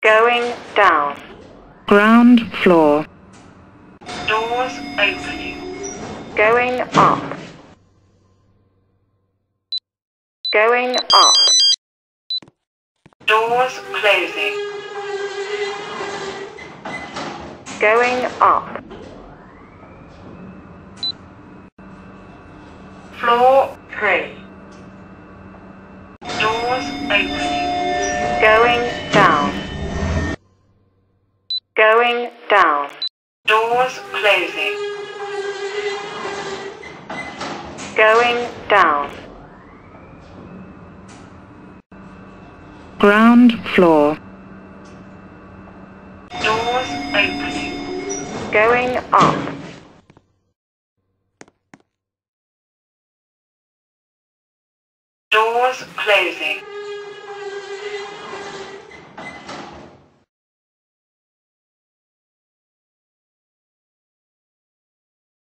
Going down. Ground floor. Doors opening. Going up. Going up. Doors closing. Going up. Floor 3. Doors opening. Going down. Going down. Doors closing. Going down. Ground floor. Doors opening. Going up. Doors closing.